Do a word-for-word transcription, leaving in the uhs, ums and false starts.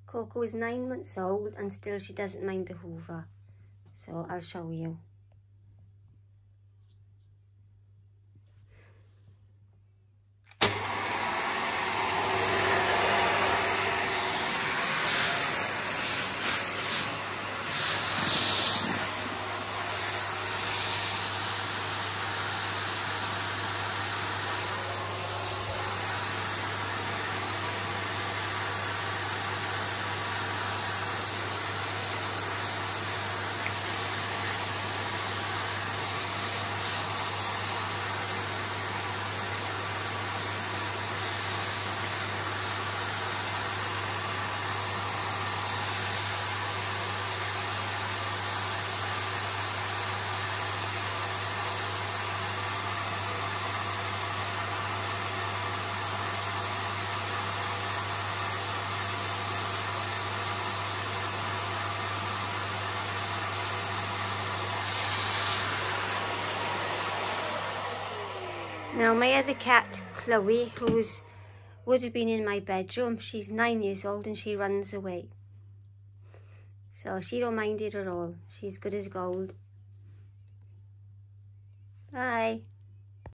Coco is nine months old and still she doesn't mind the Hoover. So I'll show you. Now my other cat, Chloe, who's would have been in my bedroom, she's nine years old and she runs away. So she don't mind it at all. She's good as gold. Bye.